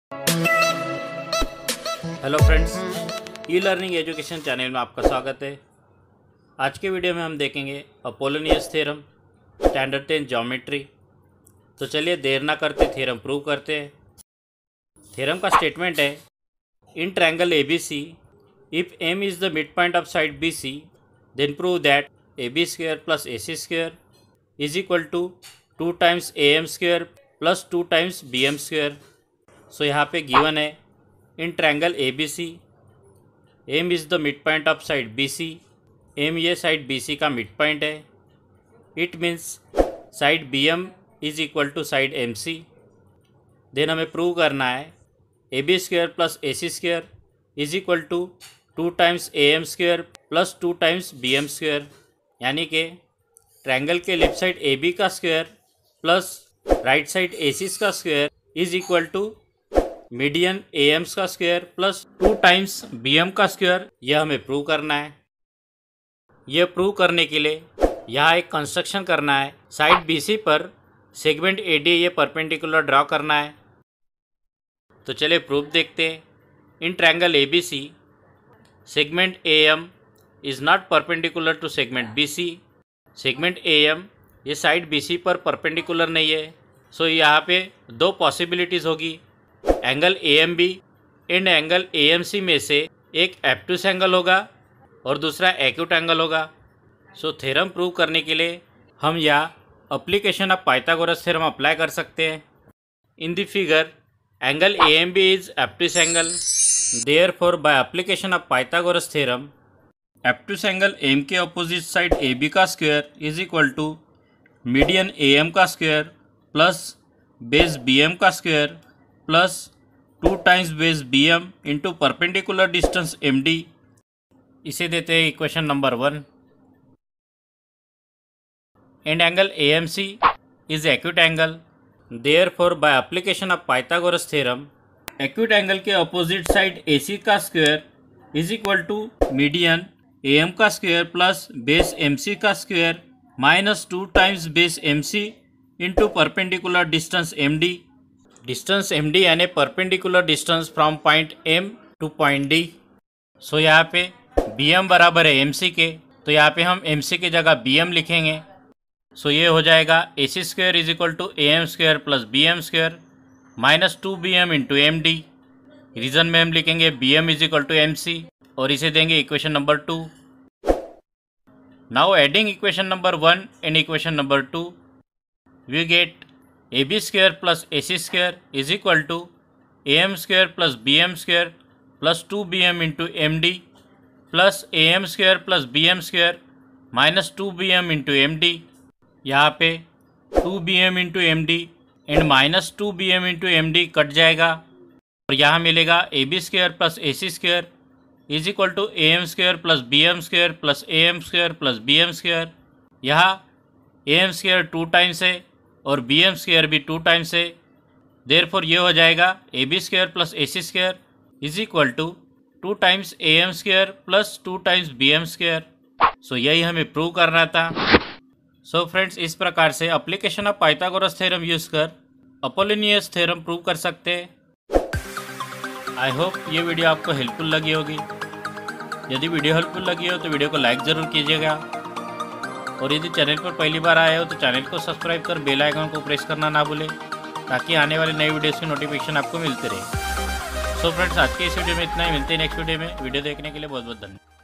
Hello friends, e learning education channel में आपका स्वागत है। आज के वीडियो में हम देखेंगे अपोलोनियस थ्योरम, स्टैंडर्ड 10 ज्योमेट्री। तो चलिए देर ना करते थ्योरम प्रूव करते हैं। थ्योरम का स्टेटमेंट है, in triangle ABC if M is the mid point of side BC then prove that AB square plus AC square is equal to 2 times AM square plus 2 times BM square. So यहाँ पे given है, in triangle ABC M is the mid point of side BC। M ये side BC का mid point है। It means side BM is equal to side MC। Then हमें prove करना है AB square plus AC square is equal to 2 times AM square plus 2 times BM square. यानी कि triangle के left side AB का square plus right side AC का square is equal to median AMs का square plus 2 times BM का square. यह हमें prove करना है। यह प्रूव करने के लिए यहाँ एक कंस्ट्रक्शन करना है। साइड BC पर सेगमेंट AD ये परपेंडिकुलर ड्रॉ करना है। तो चलिए प्रूफ देखते हैं। In triangle ABC segment AM is not perpendicular to segment BC। Segment AM ये साइड BC पर परपेंडिकुलर नहीं है। सो यहाँ पे दो पॉसिबिलिटीज़ होगी, angle AMB and angle AMC में से एक एब्टूस एंगल होगा और दूसरा एक्यूट एंगल होगा। सो थ्योरम प्रूव करने के लिए हम यहाँ application of Pythagoras theorem apply कर सकते हैं। In the figure angle AMB is obtuse angle, therefore by application of Pythagoras theorem obtuse angle M के अपोजिट साइड AB का square is equal to median AM का square plus base BM का square plus 2 times base BM into perpendicular distance MD। इसे देते हैं equation number 1। And angle AMC is acute angle, therefore by application of Pythagoras theorem acute angle के opposite side AC का square is equal to median AM का square plus base MC का square minus 2 times base MC into perpendicular distance MD। Distance MD यानी perpendicular distance from point M to point D। So यहाँ पे BM बराबर है MC के, तो यहाँ पे हम MC की जगह BM लिखेंगे। सो ये हो जाएगा AC square is equal to AM square plus BM square minus 2BM into MD। Reason में हम लिखेंगे BM is equal to MC और इसे देंगे equation number 2। Now adding equation number 1 and equation number 2 we get AB square plus AC square is equal to AM square plus BM square plus 2BM into MD plus AM square plus BM square minus 2BM into MD। यहाँ पे 2BM into MD and minus 2BM into MD cut जाएगा और यहाँ मिलेगा AB square plus AC square is equal to AM square plus BM square plus AM square plus BM square. यहाँ AM square 2 times है और BM square भी 2 times है, therefore ये हो जाएगा AB square plus AC square is equal to 2 times AM square plus 2 times BM square. So यही हमें प्रूव करना था। सो फ्रेंड्स, इस प्रकार से application of Pythagoras theorem use कर अपोलोनियस थ्योरम प्रूव कर सकते हैं। आई होप ये वीडियो आपको हेल्पफुल लगी होगी। यदि वीडियो हेल्पफुल लगी हो तो वीडियो को लाइक ज़रूर कीजिएगा और यदि चैनल पर पहली बार आए हो तो चैनल को सब्सक्राइब कर बेल आइकन को प्रेस करना ना भूलें ताकि आने वाले नई वीडियोस की नोटिफिकेशन आपको मिलते रहे। सो फ्रेंड्स, आज के इस वीडियो में इतना ही। मिलते हैं नेक्स्ट वीडियो में। वीडियो देखने के लिए बहुत बहुत धन्यवाद।